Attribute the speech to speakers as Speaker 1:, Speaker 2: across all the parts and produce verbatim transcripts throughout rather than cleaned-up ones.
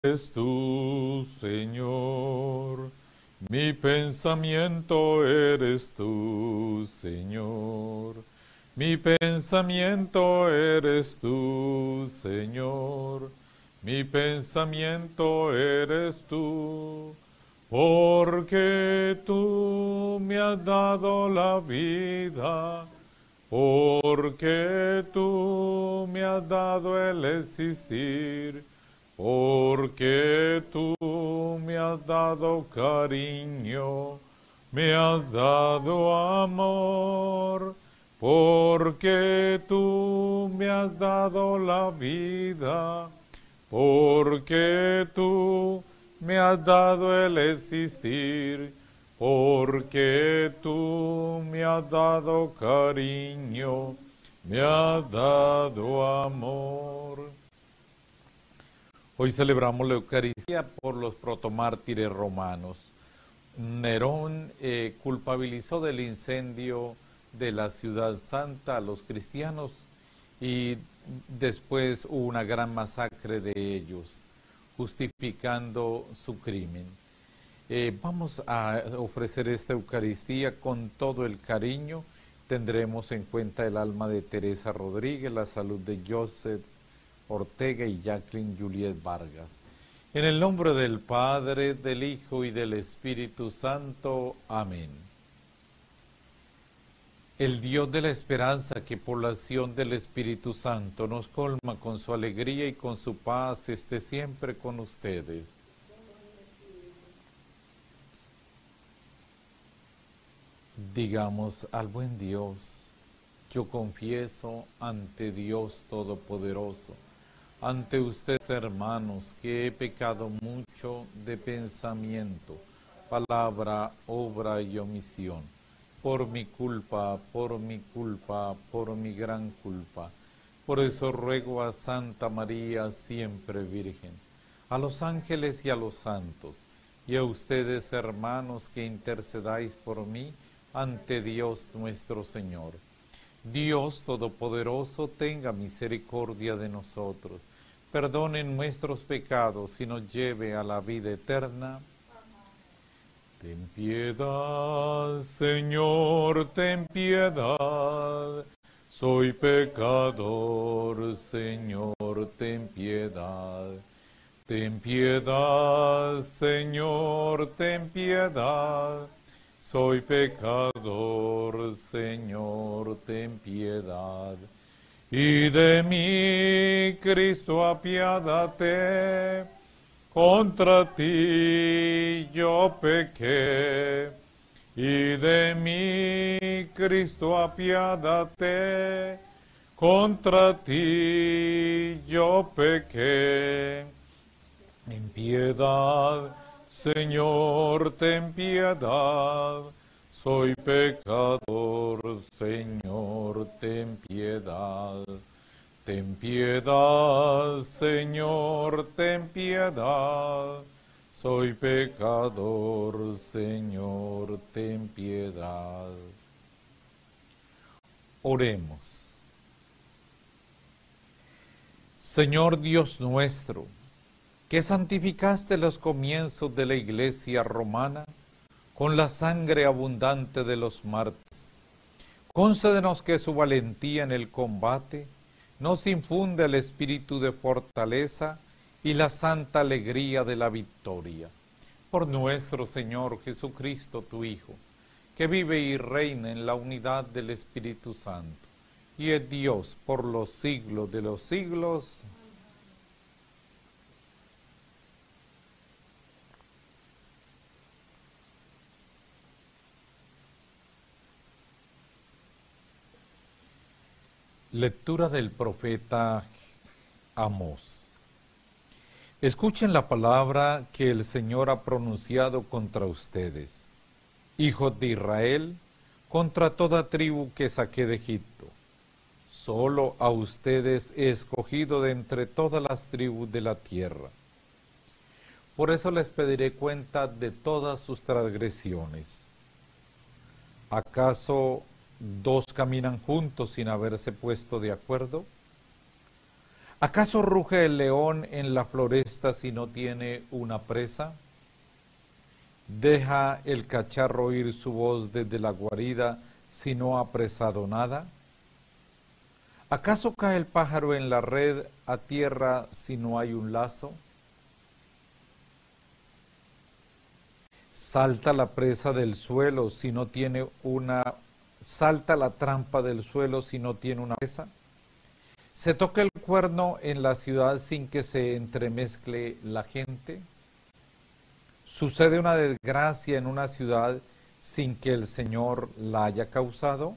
Speaker 1: eres tú, Señor. Mi pensamiento eres tú, Señor. Mi pensamiento eres tú, Señor. Mi pensamiento eres tú. Porque tú me has dado la vida. Porque tú me has dado el existir. Porque tú me has dado cariño, me has dado amor, porque tú me has dado la vida, porque tú me has dado el existir, porque tú me has dado cariño, me has dado amor. Hoy celebramos la Eucaristía por los protomártires romanos. Nerón eh, culpabilizó del incendio de la ciudad santa a los cristianos y después hubo una gran masacre de ellos, justificando su crimen. Eh, vamos a ofrecer esta Eucaristía con todo el cariño. Tendremos en cuenta el alma de Teresa Rodríguez, la salud de Joseph Ortega y Jacqueline Juliet Vargas. En el nombre del Padre, del Hijo y del Espíritu Santo. Amén. El Dios de la esperanza, que por la acción del Espíritu Santo nos colma con su alegría y con su paz, esté siempre con ustedes. Digamos al buen Dios: yo confieso ante Dios Todopoderoso, ante ustedes, hermanos, que he pecado mucho de pensamiento, palabra, obra y omisión, por mi culpa, por mi culpa, por mi gran culpa. Por eso ruego a Santa María, siempre Virgen, a los ángeles y a los santos, y a ustedes, hermanos, que intercedáis por mí ante Dios nuestro Señor. Dios Todopoderoso tenga misericordia de nosotros, perdone nuestros pecados y nos lleve a la vida eterna. Ten piedad, Señor, ten piedad. Soy pecador, Señor, ten piedad. Ten piedad, Señor, ten piedad. Soy pecador, Señor, ten piedad. Y de mí, Cristo, apiádate, contra ti yo pequé. Y de mí, Cristo, apiádate, contra ti yo pequé. En piedad, Señor, ten piedad. Soy pecador, Señor, ten piedad. Ten piedad, Señor, ten piedad. Soy pecador, Señor, ten piedad. Oremos. Señor Dios nuestro, que santificaste los comienzos de la Iglesia romana con la sangre abundante de los mártires, concédenos que su valentía en el combate nos infunde el espíritu de fortaleza y la santa alegría de la victoria. Por nuestro Señor Jesucristo, tu Hijo, que vive y reina en la unidad del Espíritu Santo, y es Dios por los siglos de los siglos. Lectura del profeta Amós. Escuchen la palabra que el Señor ha pronunciado contra ustedes, hijos de Israel, contra toda tribu que saqué de Egipto. Solo a ustedes he escogido de entre todas las tribus de la tierra. Por eso les pediré cuenta de todas sus transgresiones. ¿Acaso dos caminan juntos sin haberse puesto de acuerdo? ¿Acaso ruge el león en la floresta si no tiene una presa? ¿Deja el cacharro oír su voz desde la guarida si no ha presado nada? ¿Acaso cae el pájaro en la red a tierra si no hay un lazo? Salta la presa del suelo si no tiene una, salta la trampa del suelo si no tiene una presa. ¿Se toca el cuerno en la ciudad sin que se entremezcle la gente? ¿Sucede una desgracia en una ciudad sin que el Señor la haya causado?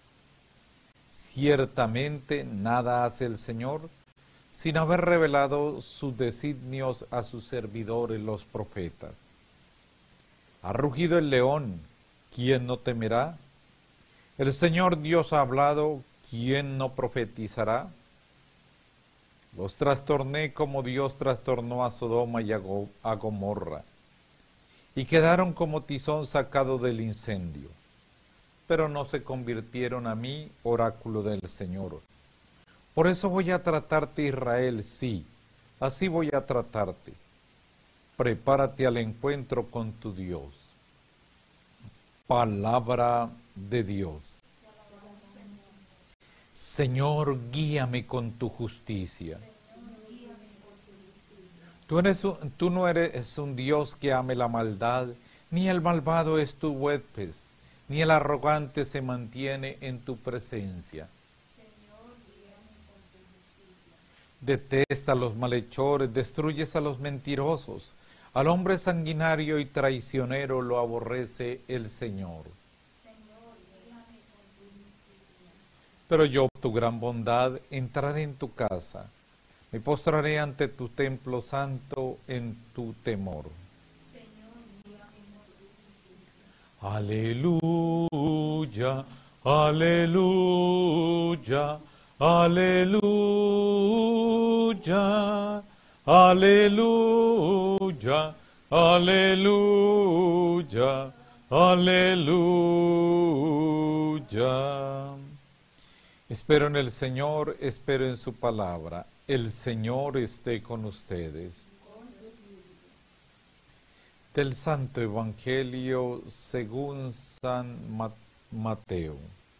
Speaker 1: Ciertamente nada hace el Señor sin haber revelado sus designios a sus servidores los profetas. Ha rugido el león, ¿quién no temerá? El Señor Dios ha hablado, ¿quién no profetizará? Los trastorné como Dios trastornó a Sodoma y a, Go- a Gomorra, y quedaron como tizón sacado del incendio, pero no se convirtieron a mí, oráculo del Señor. Por eso voy a tratarte, Israel, sí, así voy a tratarte. Prepárate al encuentro con tu Dios. Palabra de Dios. Señor, guíame con tu justicia. Tú, eres un, tú no eres un Dios que ame la maldad, ni el malvado es tu huésped, ni el arrogante se mantiene en tu presencia. Detesta a los malhechores, destruyes a los mentirosos. Al hombre sanguinario y traicionero lo aborrece el Señor. Pero yo, por tu gran bondad, entraré en tu casa. Me postraré ante tu templo santo en tu temor. Aleluya, aleluya, aleluya, aleluya, aleluya, aleluya. Espero en el Señor, espero en su palabra. El Señor esté con ustedes. Del Santo Evangelio según San Mateo.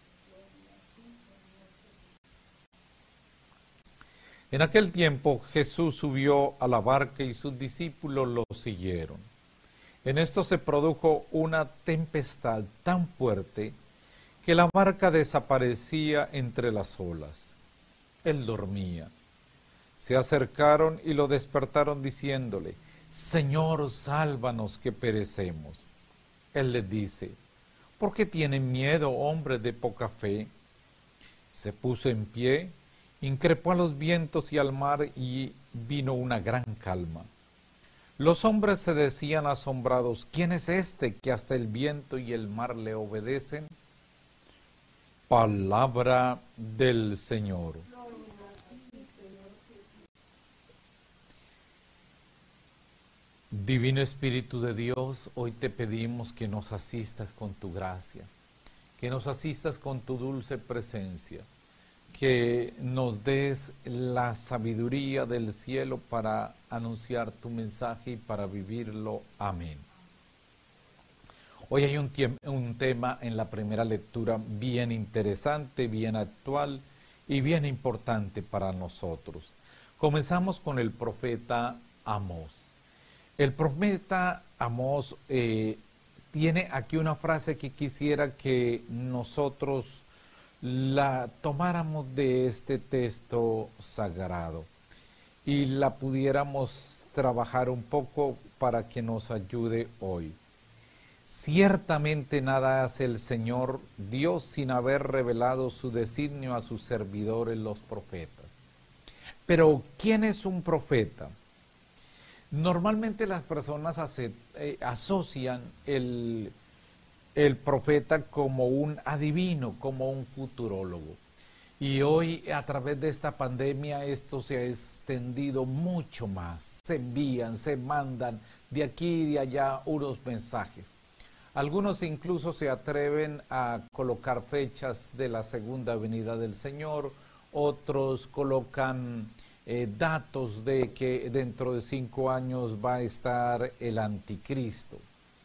Speaker 1: En aquel tiempo Jesús subió a la barca y sus discípulos lo siguieron. En esto se produjo una tempestad tan fuerte que la barca desaparecía entre las olas. Él dormía. Se acercaron y lo despertaron diciéndole: Señor, sálvanos que perecemos. Él les dice: ¿por qué tienen miedo, hombres de poca fe? Se puso en pie, increpó a los vientos y al mar y vino una gran calma. Los hombres se decían asombrados: ¿quién es este que hasta el viento y el mar le obedecen? Palabra del Señor. Divino Espíritu de Dios, hoy te pedimos que nos asistas con tu gracia, que nos asistas con tu dulce presencia, que nos des la sabiduría del cielo para anunciar tu mensaje y para vivirlo. Amén. Hoy hay un, un tema en la primera lectura bien interesante, bien actual y bien importante para nosotros. Comenzamos con el profeta Amós. El profeta Amós eh, tiene aquí una frase que quisiera que nosotros la tomáramos de este texto sagrado y la pudiéramos trabajar un poco para que nos ayude hoy. Ciertamente nada hace el Señor Dios sin haber revelado su designio a sus servidores los profetas. Pero, ¿quién es un profeta? Normalmente las personas hace, eh, asocian el, el profeta como un adivino, como un futurólogo. Y hoy, a través de esta pandemia, esto se ha extendido mucho más. Se envían, se mandan de aquí y de allá unos mensajes. Algunos incluso se atreven a colocar fechas de la segunda venida del Señor, otros colocan eh, datos de que dentro de cinco años va a estar el anticristo.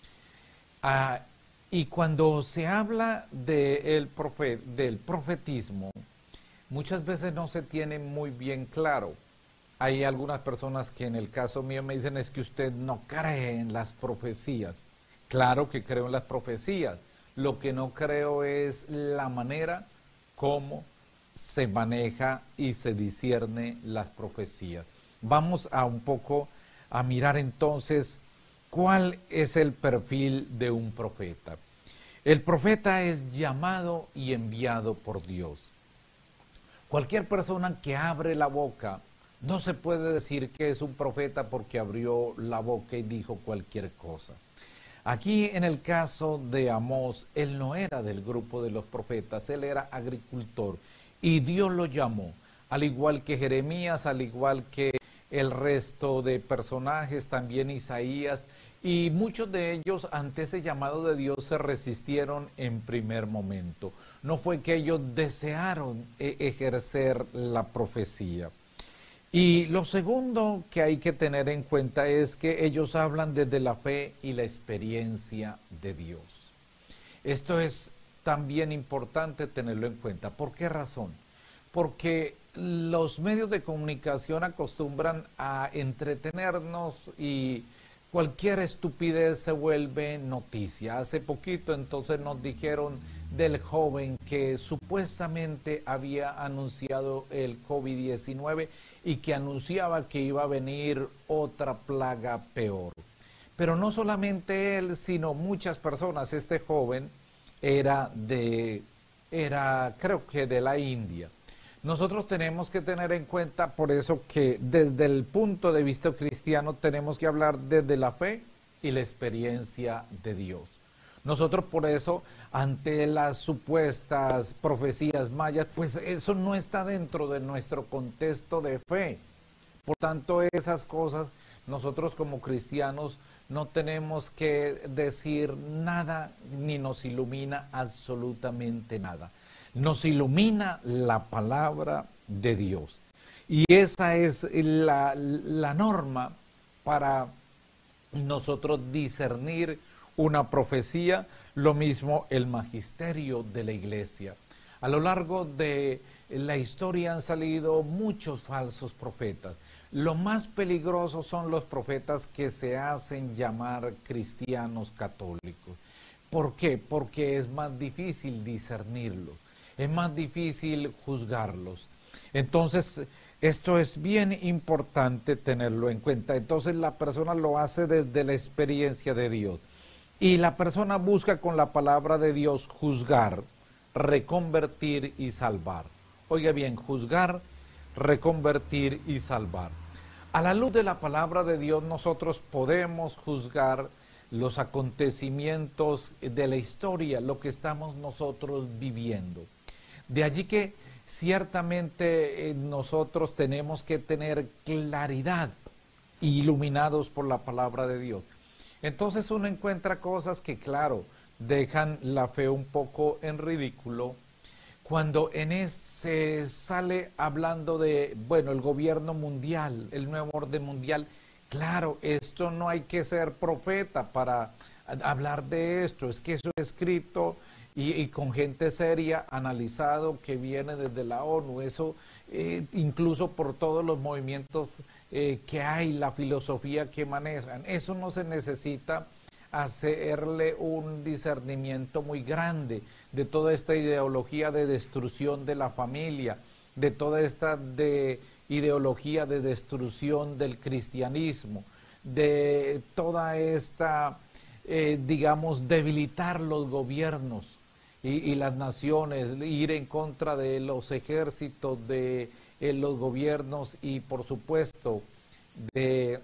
Speaker 1: Ah, y cuando se habla de el profet, del profetismo, muchas veces no se tiene muy bien claro. Hay algunas personas que en el caso mío me dicen es que usted no cree en las profecías. Claro que creo en las profecías. Lo que no creo es la manera como se maneja y se discierne las profecías. Vamos a un poco a mirar entonces cuál es el perfil de un profeta. El profeta es llamado y enviado por Dios. Cualquier persona que abre la boca, no se puede decir que es un profeta porque abrió la boca y dijo cualquier cosa. Aquí en el caso de Amós, él no era del grupo de los profetas, él era agricultor y Dios lo llamó, al igual que Jeremías, al igual que el resto de personajes, también Isaías, y muchos de ellos ante ese llamado de Dios se resistieron en primer momento. No fue que ellos desearon ejercer la profecía. Y lo segundo que hay que tener en cuenta es que ellos hablan desde la fe y la experiencia de Dios. Esto es también importante tenerlo en cuenta. ¿Por qué razón? Porque los medios de comunicación acostumbran a entretenernos y cualquier estupidez se vuelve noticia. Hace poquito entonces nos dijeron del joven que supuestamente había anunciado el COVID diecinueve y que anunciaba que iba a venir otra plaga peor. Pero no solamente él, sino muchas personas. Este joven era de, era creo que de la India. Nosotros tenemos que tener en cuenta, por eso que desde el punto de vista cristiano tenemos que hablar desde la fe y la experiencia de Dios. Nosotros por eso, ante las supuestas profecías mayas, pues eso no está dentro de nuestro contexto de fe. Por tanto, esas cosas, nosotros como cristianos no tenemos que decir nada, ni nos ilumina absolutamente nada. Nos ilumina la palabra de Dios. Y esa es la, la norma para nosotros discernir una profecía, lo mismo el magisterio de la iglesia. A lo largo de la historia han salido muchos falsos profetas. Lo más peligroso son los profetas que se hacen llamar cristianos católicos. ¿Por qué? Porque es más difícil discernirlos, es más difícil juzgarlos. Entonces, esto es bien importante tenerlo en cuenta. Entonces, la persona lo hace desde la experiencia de Dios. Y la persona busca con la palabra de Dios juzgar, reconvertir y salvar. Oiga bien, juzgar, reconvertir y salvar. A la luz de la palabra de Dios nosotros podemos juzgar los acontecimientos de la historia, lo que estamos nosotros viviendo. De allí que ciertamente eh, nosotros tenemos que tener claridad, iluminados por la palabra de Dios. Entonces uno encuentra cosas que, claro, dejan la fe un poco en ridículo, cuando en ese sale hablando de, bueno, el gobierno mundial, el nuevo orden mundial. Claro, esto no hay que ser profeta para hablar de esto, es que eso es escrito y, y con gente seria, analizado, que viene desde la ONU, eso eh, incluso por todos los movimientos eh, que hay, la filosofía que manejan. Eso no se necesita hacerle un discernimiento muy grande de toda esta ideología de destrucción de la familia, de toda esta de ideología de destrucción del cristianismo, de toda esta, eh, digamos, debilitar los gobiernos y, y las naciones, ir en contra de los ejércitos, de eh, los gobiernos y, por supuesto, de,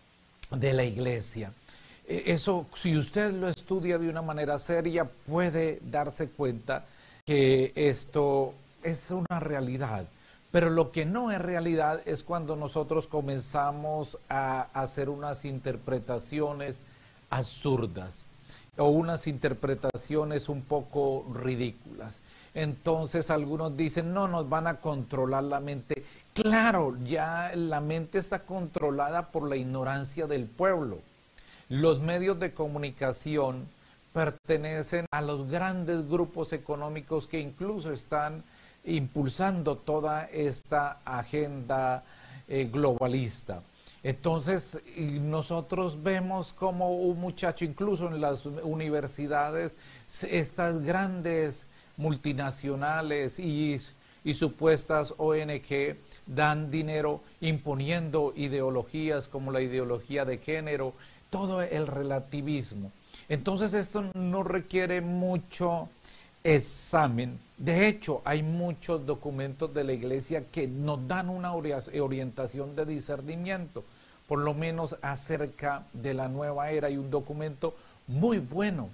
Speaker 1: de la iglesia. Eso, si usted lo estudia de una manera seria, puede darse cuenta que esto es una realidad. Pero lo que no es realidad es cuando nosotros comenzamos a hacer unas interpretaciones absurdas. o unas interpretaciones un poco ridículas. Entonces algunos dicen, no, nos van a controlar la mente. Claro, ya la mente está controlada por la ignorancia del pueblo. Los medios de comunicación pertenecen a los grandes grupos económicos que incluso están impulsando toda esta agenda eh, globalista. Entonces nosotros vemos como un muchacho, incluso en las universidades, estas grandes multinacionales y, y supuestas O N G dan dinero imponiendo ideologías como la ideología de género, todo el relativismo. Entonces esto no requiere mucho examen. De hecho, hay muchos documentos de la Iglesia que nos dan una orientación de discernimiento, por lo menos acerca de la nueva era. Hay un documento muy bueno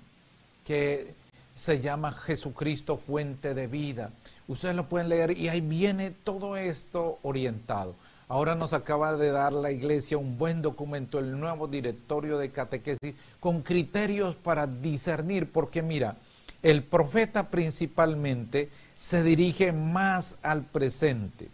Speaker 1: que se llama Jesucristo, Fuente de Vida. Ustedes lo pueden leer y ahí viene todo esto orientado. Ahora nos acaba de dar la Iglesia un buen documento, el nuevo directorio de catequesis, con criterios para discernir, porque mira, el profeta principalmente se dirige más al presente.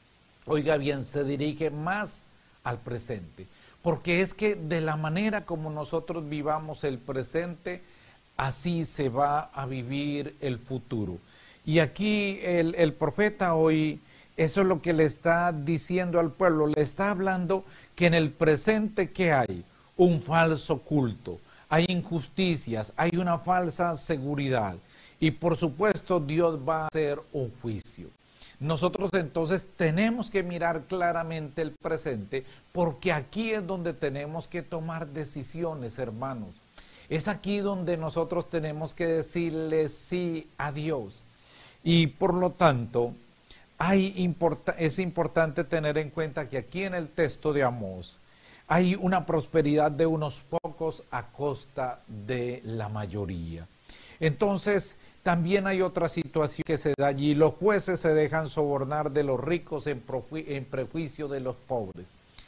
Speaker 1: Oiga bien, se dirige más al presente, porque es que de la manera como nosotros vivamos el presente, así se va a vivir el futuro. Y aquí el, el profeta hoy, eso es lo que le está diciendo al pueblo, le está hablando que en el presente, ¿qué hay? Un falso culto, hay injusticias, hay una falsa seguridad y por supuesto Dios va a hacer un juicio. Nosotros entonces tenemos que mirar claramente el presente, porque aquí es donde tenemos que tomar decisiones, hermanos. Es aquí donde nosotros tenemos que decirle sí a Dios. Y por lo tanto, hay import- es importante tener en cuenta que aquí en el texto de Amós hay una prosperidad de unos pocos a costa de la mayoría. Entonces, también hay otra situación que se da allí. Los jueces se dejan sobornar de los ricos en, en prejuicio de los pobres.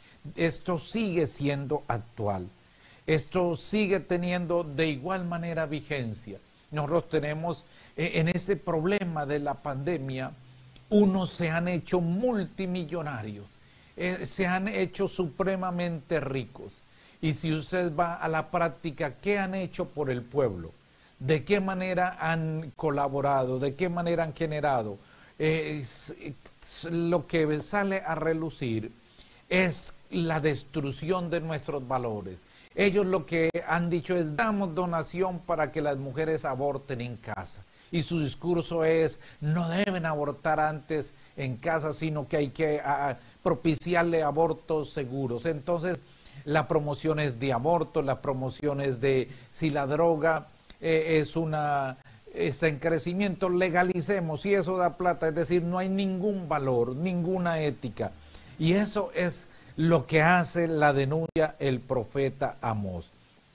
Speaker 1: Esto sigue siendo actual. Esto sigue teniendo de igual manera vigencia. Nosotros tenemos eh, en este problema de la pandemia, unos se han hecho multimillonarios, eh, se han hecho supremamente ricos. Y si usted va a la práctica, ¿qué han hecho por el pueblo? ¿De qué manera han colaborado? ¿De qué manera han generado? Eh, es, es, lo que sale a relucir es la destrucción de nuestros valores. Ellos lo que han dicho es, damos donación para que las mujeres aborten en casa. Y su discurso es, no deben abortar antes en casa, sino que hay que a, propiciarle abortos seguros. Entonces, la promoción es de aborto, la promoción es de, si la droga eh, es una, está en crecimiento, legalicemos, y eso da plata. Es decir, no hay ningún valor, ninguna ética. Y eso es lo que hace la denuncia el profeta Amós.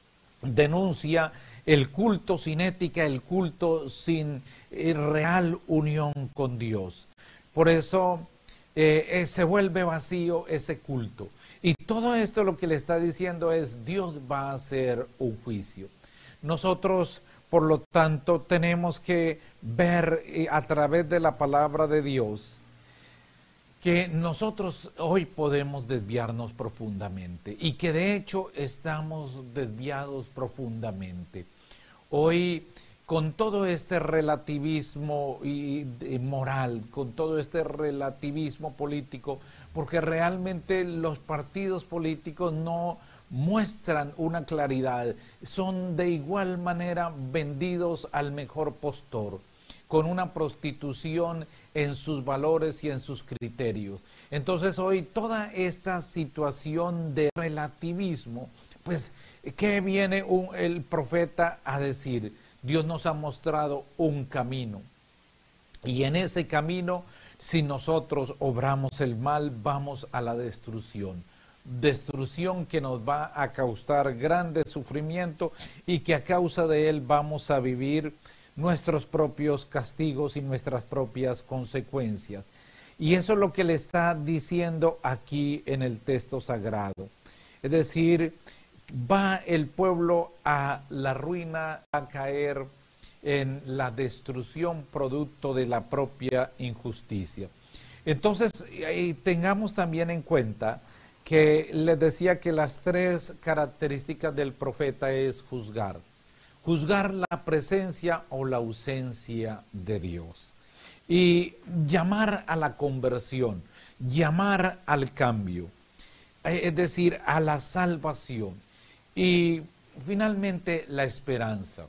Speaker 1: Denuncia el culto sin ética, el culto sin eh, real unión con Dios. Por eso eh, eh, se vuelve vacío ese culto. Y todo esto lo que le está diciendo es, Dios va a hacer un juicio. Nosotros, por lo tanto, tenemos que ver eh, a través de la palabra de Dios que nosotros hoy podemos desviarnos profundamente y que de hecho estamos desviados profundamente. Hoy, con todo este relativismo y, y moral, con todo este relativismo político, porque realmente los partidos políticos no muestran una claridad, son de igual manera vendidos al mejor postor, con una prostitución en sus valores y en sus criterios. Entonces hoy toda esta situación de relativismo, pues, ¿qué viene un, el profeta a decir? Dios nos ha mostrado un camino. Y en ese camino, si nosotros obramos el mal, vamos a la destrucción. Destrucción que nos va a causar grande sufrimiento y que a causa de él vamos a vivir nuestros propios castigos y nuestras propias consecuencias. Y eso es lo que le está diciendo aquí en el texto sagrado. Es decir, va el pueblo a la ruina, a caer en la destrucción producto de la propia injusticia. Entonces, eh, tengamos también en cuenta que les decía que las tres características del profeta es juzgar. Juzgar la presencia o la ausencia de Dios. Y llamar a la conversión, llamar al cambio, es decir, a la salvación. Y finalmente la esperanza.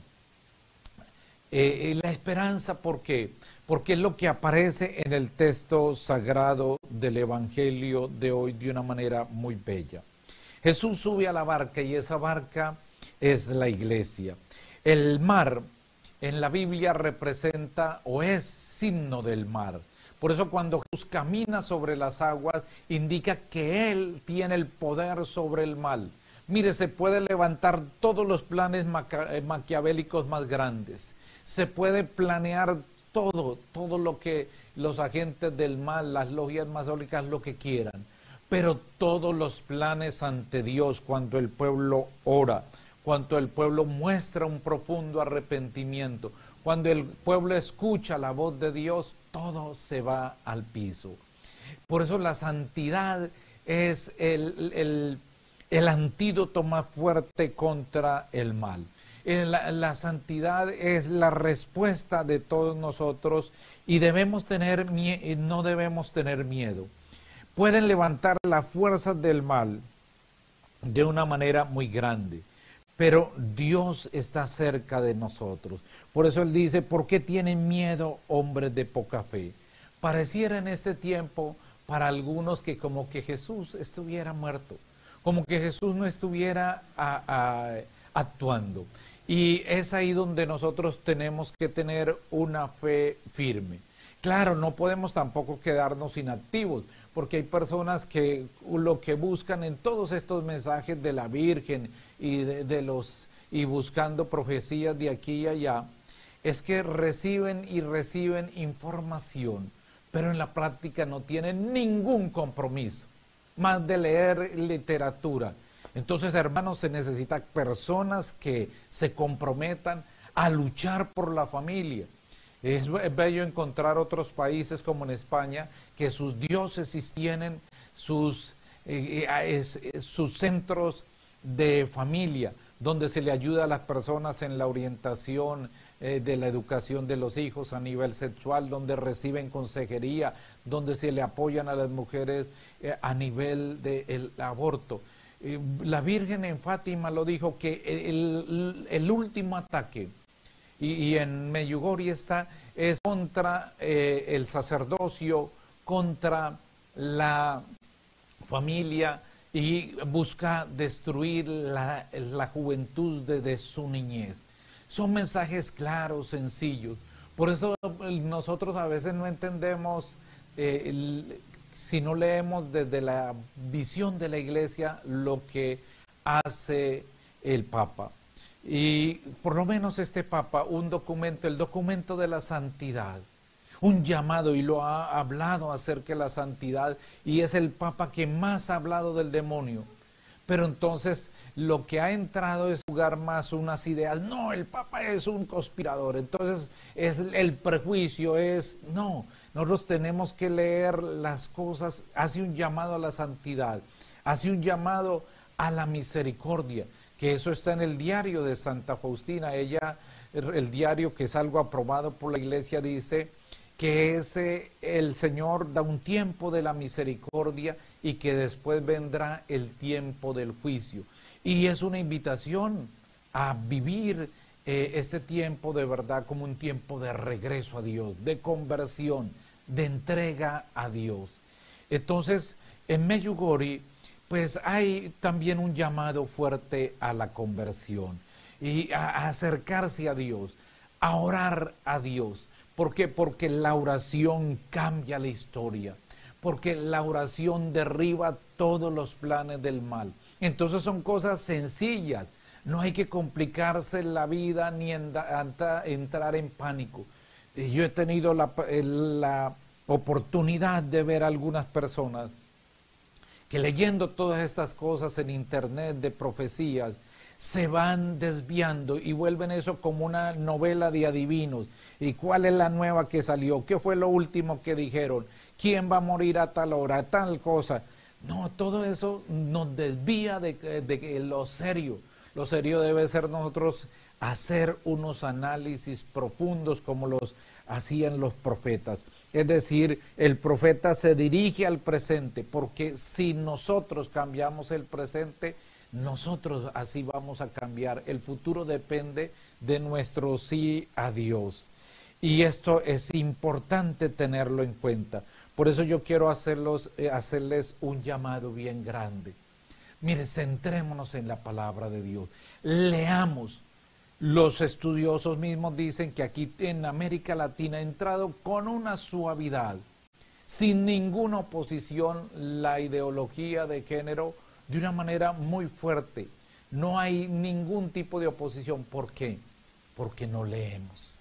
Speaker 1: Eh, la esperanza, ¿por qué? Porque es lo que aparece en el texto sagrado del Evangelio de hoy de una manera muy bella. Jesús sube a la barca y esa barca es la iglesia. El mar en la Biblia representa o es signo del mar. Por eso cuando Jesús camina sobre las aguas, indica que Él tiene el poder sobre el mal. Mire, se puede levantar todos los planes maquiavélicos más grandes. Se puede planear todo, todo lo que los agentes del mal, las logias masónicas, lo que quieran. Pero todos los planes ante Dios, cuando el pueblo ora, cuando el pueblo muestra un profundo arrepentimiento, cuando el pueblo escucha la voz de Dios, todo se va al piso. Por eso la santidad es el, el, el antídoto más fuerte contra el mal. La, la santidad es la respuesta de todos nosotros y debemos tener, no debemos tener miedo. Pueden levantar las fuerzas del mal de una manera muy grande, pero Dios está cerca de nosotros. Por eso Él dice, ¿por qué tienen miedo hombres de poca fe? Pareciera en este tiempo para algunos que como que Jesús estuviera muerto, como que Jesús no estuviera a, a, actuando. Y es ahí donde nosotros tenemos que tener una fe firme. Claro, no podemos tampoco quedarnos inactivos, porque hay personas que lo que buscan en todos estos mensajes de la Virgen y de, de los y buscando profecías de aquí y allá, es que reciben y reciben información, pero en la práctica no tienen ningún compromiso, más de leer literatura. Entonces, hermanos, se necesitan personas que se comprometan a luchar por la familia. Es bello encontrar otros países como en España que sus diócesis tienen sus, eh, es, sus centros de familia, donde se le ayuda a las personas en la orientación eh, de la educación de los hijos a nivel sexual, donde reciben consejería, donde se le apoyan a las mujeres eh, a nivel del aborto. Eh, la Virgen en Fátima lo dijo que el, el último ataque, y, y en Medjugorje está, es contra eh, el sacerdocio, contra la familia, y busca destruir la, la juventud desde su niñez. Son mensajes claros, sencillos. Por eso nosotros a veces no entendemos, eh, el, si no leemos desde la visión de la iglesia lo que hace el Papa. Y por lo menos este Papa, un documento, el documento de la santidad, un llamado, y lo ha hablado acerca de la santidad, y es el Papa que más ha hablado del demonio. Pero entonces lo que ha entrado es jugar más unas ideas, no, el Papa es un conspirador, entonces es el prejuicio, es, no, nosotros tenemos que leer las cosas, hace un llamado a la santidad, hace un llamado a la misericordia, que eso está en el diario de Santa Faustina. Ella, el diario que es algo aprobado por la iglesia, dice que ese, el Señor da un tiempo de la misericordia y que después vendrá el tiempo del juicio. Y es una invitación a vivir eh, este tiempo de verdad como un tiempo de regreso a Dios, de conversión, de entrega a Dios. Entonces, en Medjugorje, pues hay también un llamado fuerte a la conversión y a, a acercarse a Dios, a orar a Dios. ¿Por qué? Porque la oración cambia la historia, porque la oración derriba todos los planes del mal. Entonces son cosas sencillas, no hay que complicarse la vida ni entrar en pánico. Yo he tenido la, la oportunidad de ver a algunas personas que leyendo todas estas cosas en internet de profecías, se van desviando y vuelven eso como una novela de adivinos. ¿Y cuál es la nueva que salió? ¿Qué fue lo último que dijeron? ¿Quién va a morir a tal hora? Tal cosa. No, todo eso nos desvía de, de, de lo serio. Lo serio debe ser nosotros hacer unos análisis profundos como los hacían los profetas. Es decir, el profeta se dirige al presente, porque si nosotros cambiamos el presente, nosotros así vamos a cambiar. El futuro depende de nuestro sí a Dios. Y esto es importante tenerlo en cuenta. Por eso yo quiero hacerlos, eh, hacerles un llamado bien grande. Mire, centrémonos en la palabra de Dios. Leamos. Los estudiosos mismos dicen que aquí en América Latina ha entrado con una suavidad, sin ninguna oposición, la ideología de género de una manera muy fuerte. No hay ningún tipo de oposición. ¿Por qué? Porque no leemos.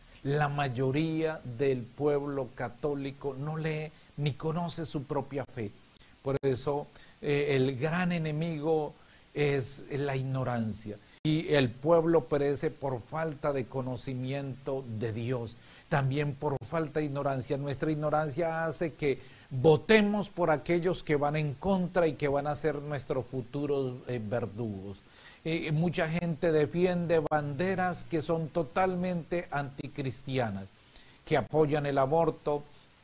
Speaker 1: La mayoría del pueblo católico no lee ni conoce su propia fe. Por eso eh, el gran enemigo es la ignorancia. Y el pueblo perece por falta de conocimiento de Dios, también por falta de ignorancia. Nuestra ignorancia hace que votemos por aquellos que van en contra y que van a ser nuestros futuros eh, verdugos. Eh, mucha gente defiende banderas que son totalmente anticristianas, que apoyan el aborto,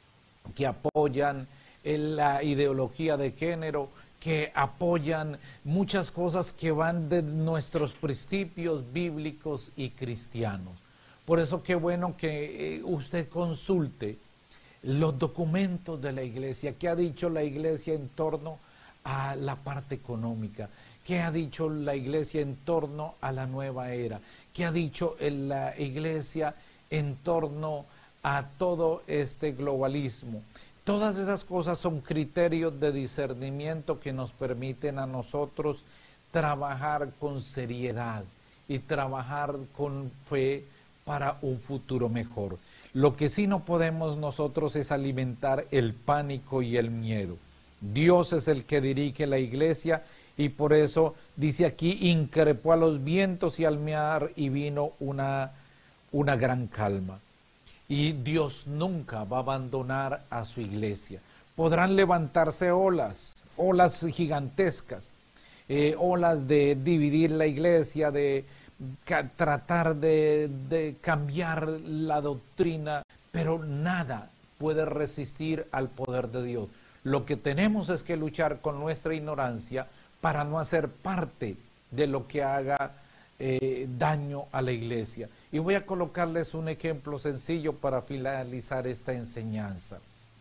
Speaker 1: que apoyan eh, la ideología de género, que apoyan muchas cosas que van de nuestros principios bíblicos y cristianos. Por eso qué bueno que eh, usted consulte los documentos de la iglesia. ¿Qué ha dicho la iglesia en torno a la parte económica? ¿Qué ha dicho la iglesia en torno a la nueva era? ¿Qué ha dicho la iglesia en torno a todo este globalismo? Todas esas cosas son criterios de discernimiento que nos permiten a nosotros trabajar con seriedad y trabajar con fe para un futuro mejor. Lo que sí no podemos nosotros es alimentar el pánico y el miedo. Dios es el que dirige la iglesia y por eso dice aquí, increpó a los vientos y al mar y vino una, una gran calma. Y Dios nunca va a abandonar a su iglesia. Podrán levantarse olas, olas gigantescas, eh, olas de dividir la iglesia, de tratar de, de cambiar la doctrina, pero nada puede resistir al poder de Dios. Lo que tenemos es que luchar con nuestra ignorancia para no hacer parte de lo que haga eh, daño a la iglesia. Y voy a colocarles un ejemplo sencillo para finalizar esta enseñanza.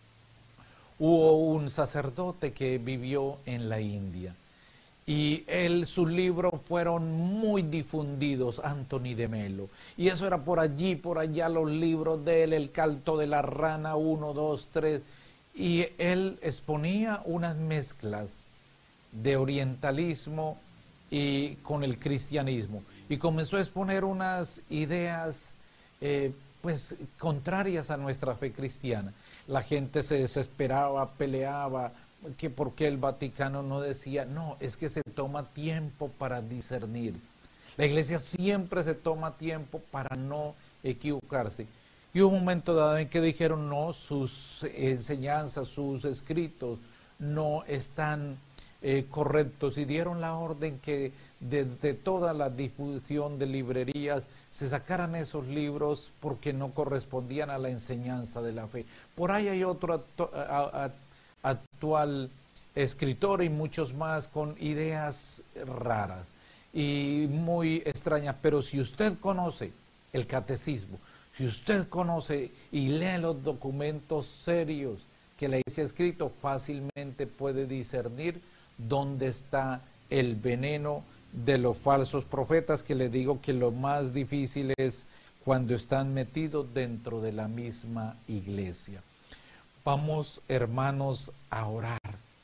Speaker 1: Hubo un sacerdote que vivió en la India y él, sus libros fueron muy difundidos, Anthony de Melo, y eso era por allí, por allá los libros de él, el canto de la rana uno, dos, tres, y él exponía unas mezclas de orientalismo y con el cristianismo, y comenzó a exponer unas ideas eh, pues contrarias a nuestra fe cristiana. La gente se desesperaba, peleaba, que porque el Vaticano no decía, no, es que se toma tiempo para discernir. La iglesia siempre se toma tiempo para no equivocarse. Y hubo un momento dado en que dijeron, no, sus enseñanzas, sus escritos no están eh, correctos, y dieron la orden que de, de toda la difusión de librerías se sacaran esos libros porque no correspondían a la enseñanza de la fe. Por ahí hay otro acto, a, a, actual escritor y muchos más con ideas raras y muy extrañas, pero si usted conoce el catecismo, si usted conoce y lee los documentos serios que la iglesia ha escrito, fácilmente puede discernir dónde está el veneno de los falsos profetas, que le digo que lo más difícil es cuando están metidos dentro de la misma iglesia. Vamos, hermanos, a orar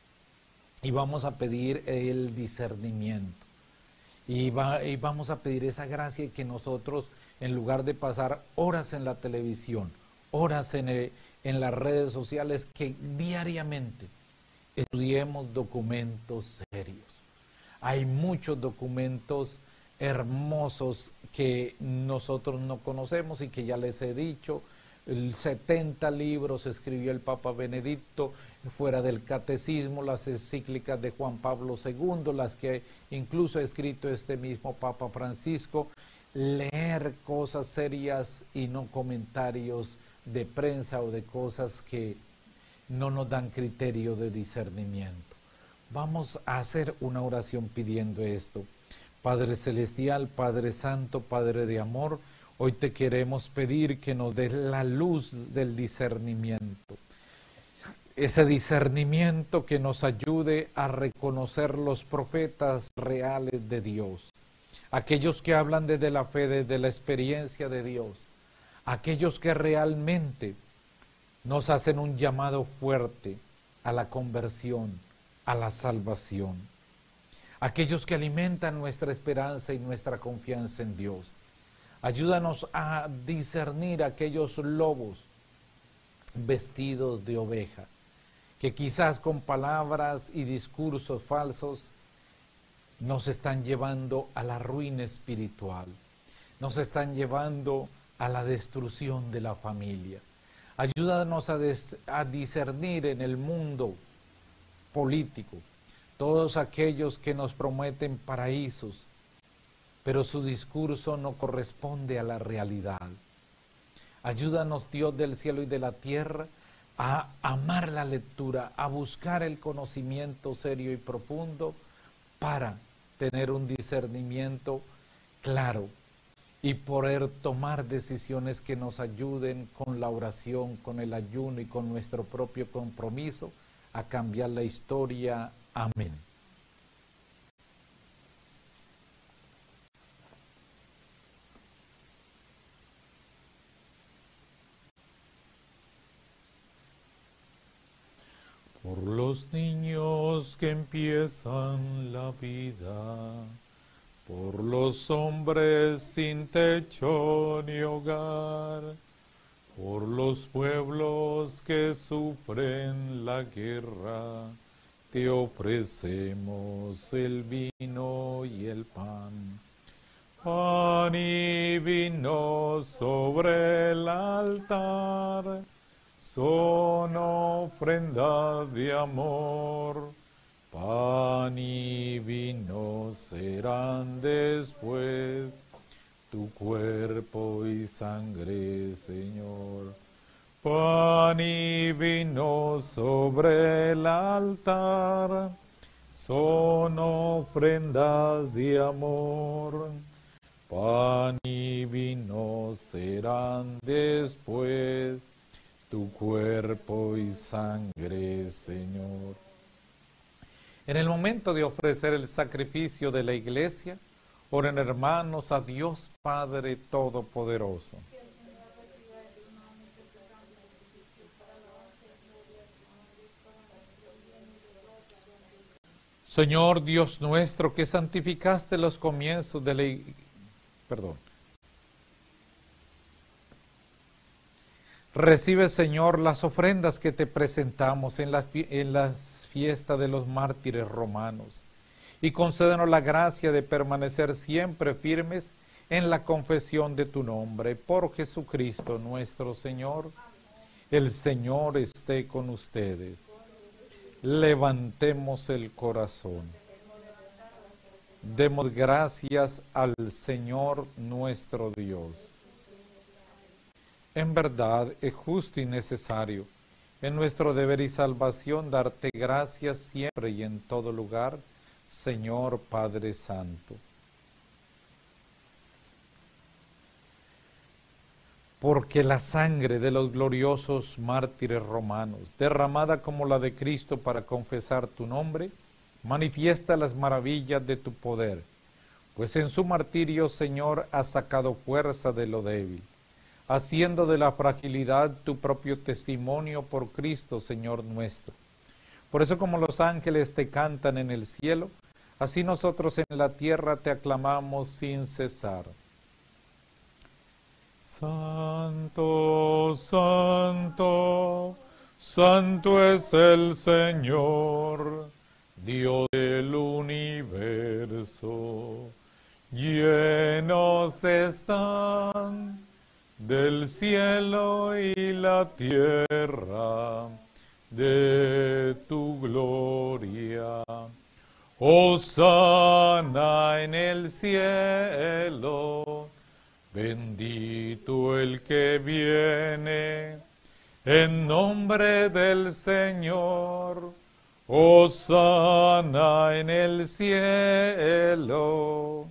Speaker 1: y vamos a pedir el discernimiento y, va, y vamos a pedir esa gracia que nosotros, en lugar de pasar horas en la televisión, horas en, el, en las redes sociales, que diariamente estudiemos documentos serios. Hay muchos documentos hermosos que nosotros no conocemos y que ya les he dicho. setenta libros escribió el Papa Benedicto, fuera del catecismo, las encíclicas de Juan Pablo segundo, las que incluso ha escrito este mismo Papa Francisco. Leer cosas serias y no comentarios de prensa o de cosas que no nos dan criterio de discernimiento. Vamos a hacer una oración pidiendo esto. Padre Celestial, Padre Santo, Padre de amor, hoy te queremos pedir que nos des la luz del discernimiento. Ese discernimiento que nos ayude a reconocer los profetas reales de Dios. Aquellos que hablan desde la fe, desde la experiencia de Dios. Aquellos que realmente nos hacen un llamado fuerte a la conversión, a la salvación. Aquellos que alimentan nuestra esperanza y nuestra confianza en Dios. Ayúdanos a discernir aquellos lobos vestidos de oveja, que quizás con palabras y discursos falsos nos están llevando a la ruina espiritual, nos están llevando a la destrucción de la familia. Ayúdanos a, a discernir en el mundo político todos aquellos que nos prometen paraísos, pero su discurso no corresponde a la realidad. Ayúdanos, Dios del cielo y de la tierra, a amar la lectura, a buscar el conocimiento serio y profundo para tener un discernimiento claro y poder tomar decisiones que nos ayuden con la oración, con el ayuno y con nuestro propio compromiso a cambiar la historia. Amén. Por los niños que empiezan la vida, por los hombres sin techo ni hogar, por los pueblos que sufren la guerra, te ofrecemos el vino y el pan. Pan y vino sobre el altar son ofrenda de amor. Pan y vino serán después tu cuerpo y sangre, Señor. Pan y vino sobre el altar son ofrendas de amor. Pan y vino serán después tu cuerpo y sangre, Señor. En el momento de ofrecer el sacrificio de la iglesia, oren hermanos a Dios Padre Todopoderoso. Señor Dios nuestro, que santificaste los comienzos de la iglesia, perdón. Recibe, Señor, las ofrendas que te presentamos en la, en la fiesta de los mártires romanos y concédenos la gracia de permanecer siempre firmes en la confesión de tu nombre. Por Jesucristo nuestro Señor. El Señor esté con ustedes. Levantemos el corazón. Demos gracias al Señor nuestro Dios. En verdad es justo y necesario, en nuestro deber y salvación, darte gracias siempre y en todo lugar, Señor Padre Santo. Porque la sangre de los gloriosos mártires romanos, derramada como la de Cristo para confesar tu nombre, manifiesta las maravillas de tu poder, pues en su martirio, Señor, has sacado fuerza de lo débil, haciendo de la fragilidad tu propio testimonio por Cristo, Señor nuestro. Por eso, como los ángeles te cantan en el cielo, así nosotros en la tierra te aclamamos sin cesar. Santo, santo, Santo es el Señor, Dios del universo. Llenos están del cielo y la tierra de tu gloria. Hosana en el cielo, bendito el que viene en nombre del Señor. Hosana en el cielo.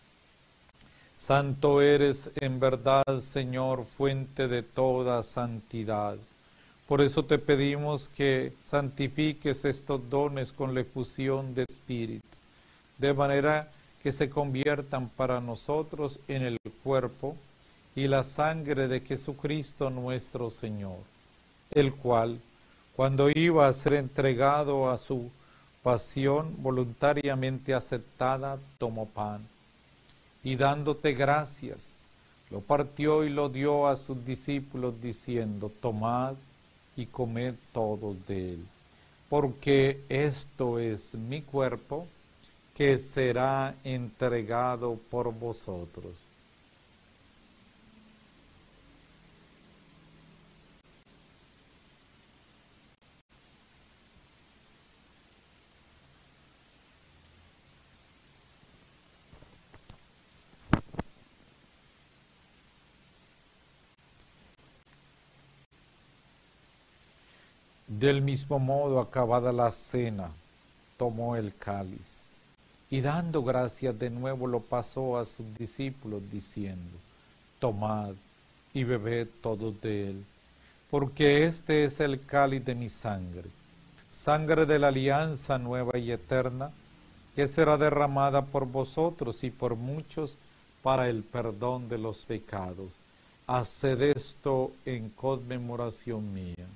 Speaker 1: Santo eres en verdad, Señor, fuente de toda santidad. Por eso te pedimos que santifiques estos dones con la efusión de Espíritu, de manera que se conviertan para nosotros en el cuerpo y la sangre de Jesucristo nuestro Señor, el cual, cuando iba a ser entregado a su pasión voluntariamente aceptada, tomó pan, y dándote gracias, lo partió y lo dio a sus discípulos, diciendo: tomad y comed todos de él, porque esto es mi cuerpo, que será entregado por vosotros. Del mismo modo, acabada la cena, tomó el cáliz, y dando gracias de nuevo lo pasó a sus discípulos, diciendo: tomad y bebed todos de él, porque este es el cáliz de mi sangre, sangre de la alianza nueva y eterna, que será derramada por vosotros y por muchos para el perdón de los pecados. Haced esto en conmemoración mía.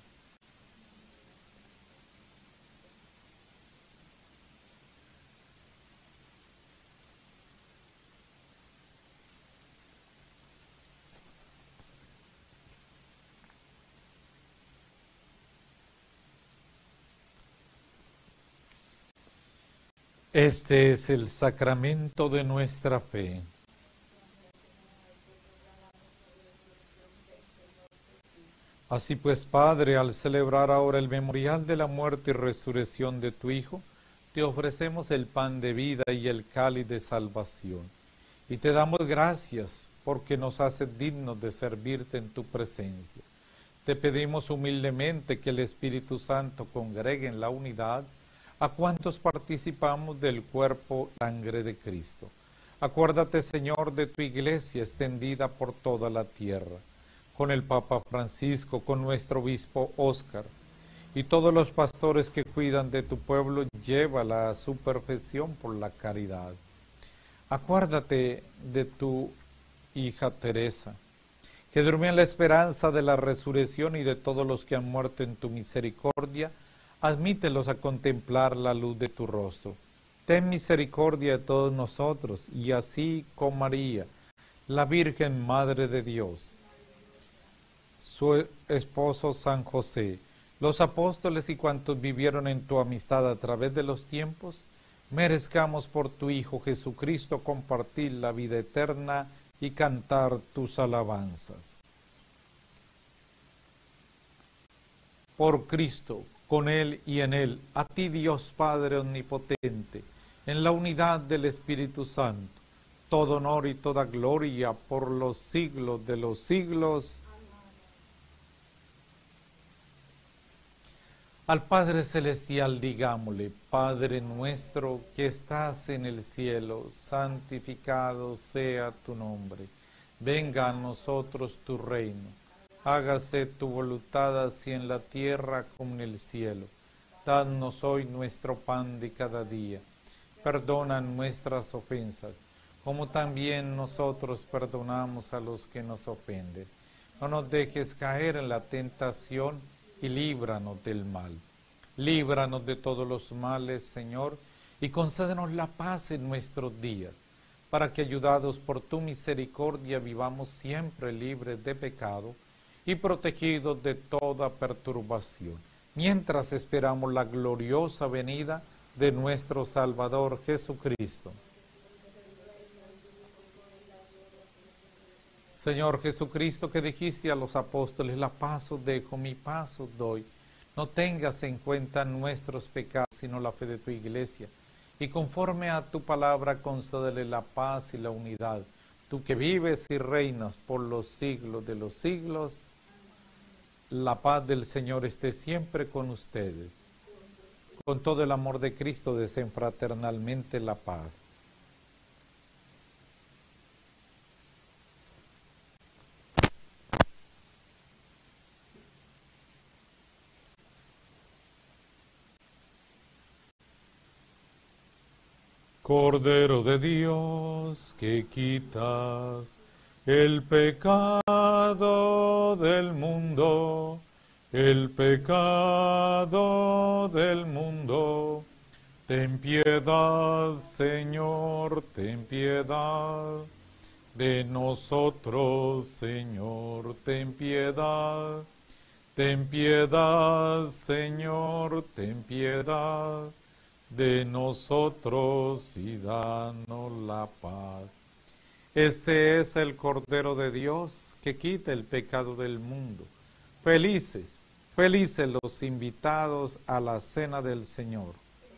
Speaker 1: Este es el sacramento de nuestra fe. Así pues, Padre, al celebrar ahora el memorial de la muerte y resurrección de tu Hijo, te ofrecemos el pan de vida y el cáliz de salvación. Y te damos gracias porque nos haces dignos de servirte en tu presencia. Te pedimos humildemente que el Espíritu Santo congregue en la unidad a cuantos participamos del cuerpo y sangre de Cristo. Acuérdate, Señor, de tu iglesia extendida por toda la tierra, con el Papa Francisco, con nuestro obispo Óscar, y todos los pastores que cuidan de tu pueblo, llévala a su perfección por la caridad. Acuérdate de tu hija Teresa, que durmió en la esperanza de la resurrección, y de todos los que han muerto en tu misericordia, admítelos a contemplar la luz de tu rostro. Ten misericordia de todos nosotros, y así con María, la Virgen Madre de Dios, su esposo San José, los apóstoles y cuantos vivieron en tu amistad a través de los tiempos, merezcamos por tu Hijo Jesucristo compartir la vida eterna y cantar tus alabanzas. Por Cristo, con Él y en Él, a ti Dios Padre Omnipotente, en la unidad del Espíritu Santo, todo honor y toda gloria por los siglos de los siglos. Al Padre Celestial digámosle: Padre nuestro que estás en el cielo, santificado sea tu nombre. Venga a nosotros tu reino. Hágase tu voluntad así en la tierra como en el cielo. Danos hoy nuestro pan de cada día. Perdona nuestras ofensas, como también nosotros perdonamos a los que nos ofenden. No nos dejes caer en la tentación y líbranos del mal. Líbranos de todos los males, Señor, y concédenos la paz en nuestros días, para que, ayudados por tu misericordia, vivamos siempre libres de pecado y protegidos de toda perturbación, mientras esperamos la gloriosa venida de nuestro Salvador Jesucristo. Señor Jesucristo, que dijiste a los apóstoles, la paz os dejo, mi paz os doy. No tengas en cuenta nuestros pecados, sino la fe de tu iglesia. Y conforme a tu palabra, concédele la paz y la unidad. Tú que vives y reinas por los siglos de los siglos, la paz del Señor esté siempre con ustedes. Con todo el amor de Cristo, deseen fraternalmente la paz. Cordero de Dios, que quitas el pecado del mundo, el pecado del mundo. Ten piedad, Señor, ten piedad de nosotros, Señor, ten piedad. Ten piedad, Señor, ten piedad de nosotros y danos la paz. Este es el Cordero de Dios que quita el pecado del mundo. Felices, felices los invitados a la cena del Señor.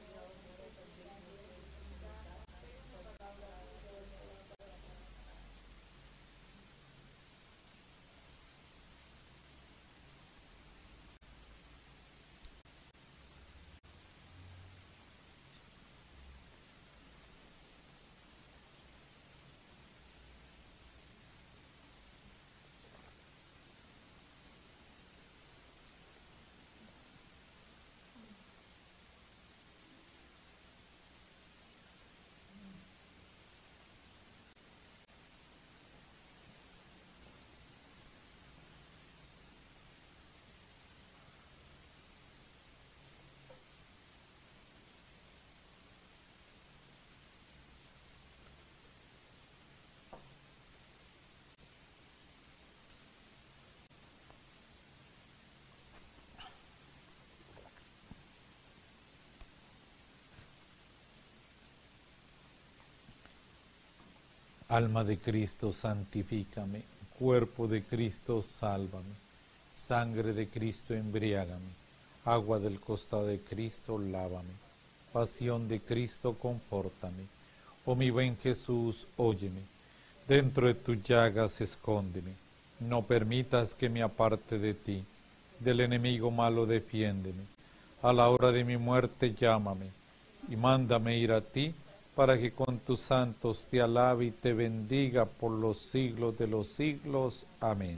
Speaker 1: Alma de Cristo, santifícame. Cuerpo de Cristo, sálvame. Sangre de Cristo, embriágame. Agua del costado de Cristo, lávame. Pasión de Cristo, confórtame. Oh mi buen Jesús, óyeme. Dentro de tus llagas, escóndeme. No permitas que me aparte de ti. Del enemigo malo, defiéndeme. A la hora de mi muerte, llámame. Y mándame ir a ti, para que con tus santos te alabe y te bendiga por los siglos de los siglos. Amén.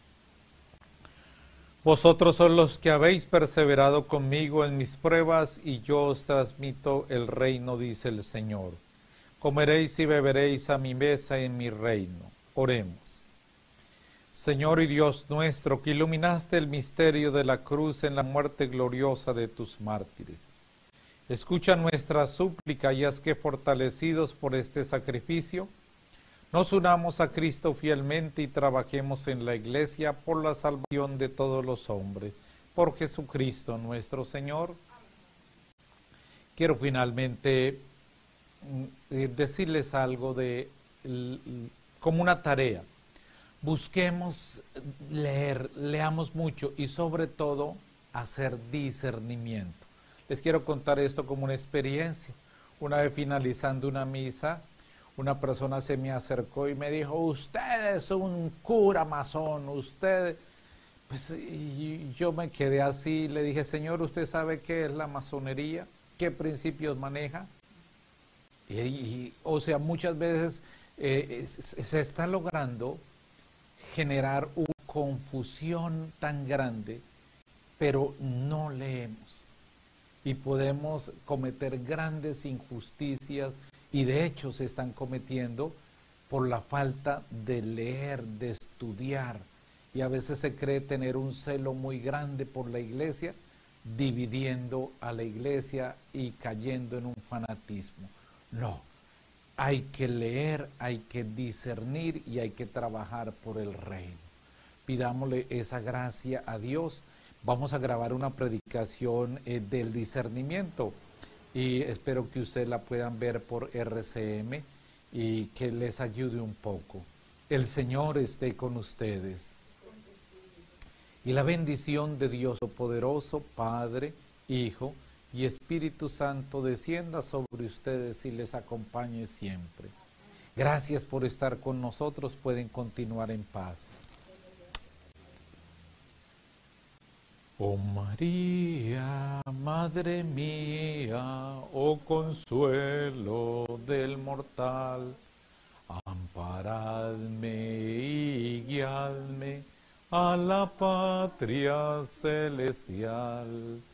Speaker 1: Vosotros sois los que habéis perseverado conmigo en mis pruebas, y yo os transmito el reino, dice el Señor. Comeréis y beberéis a mi mesa en mi reino. Oremos. Señor y Dios nuestro, que iluminaste el misterio de la cruz en la muerte gloriosa de tus mártires, escucha nuestra súplica y haz que, fortalecidos por este sacrificio, nos unamos a Cristo fielmente y trabajemos en la Iglesia por la salvación de todos los hombres. Por Jesucristo nuestro Señor. Quiero finalmente decirles algo de, como una tarea. Busquemos leer, leamos mucho y sobre todo hacer discernimiento. Les quiero contar esto como una experiencia. Una vez finalizando una misa, una persona se me acercó y me dijo, usted es un cura masón, usted... Pues y yo me quedé así, le dije, Señor, ¿usted sabe qué es la masonería? ¿Qué principios maneja? Y, y, o sea, muchas veces eh, se está logrando generar una confusión tan grande, pero no leemos. Y podemos cometer grandes injusticias, y de hecho se están cometiendo por la falta de leer, de estudiar, y a veces se cree tener un celo muy grande por la iglesia, dividiendo a la iglesia y cayendo en un fanatismo. No, hay que leer, hay que discernir y hay que trabajar por el reino. pidámosle esa gracia a Dios. Vamos a grabar una predicación eh, del discernimiento y espero que ustedes la puedan ver por R C M y que les ayude un poco. El Señor esté con ustedes. Y la bendición de Dios Todopoderoso, Padre, Hijo y Espíritu Santo descienda sobre ustedes y les acompañe siempre. Gracias por estar con nosotros. Pueden continuar en paz. Oh María, Madre mía, oh consuelo del mortal, amparadme y guiadme a la patria celestial.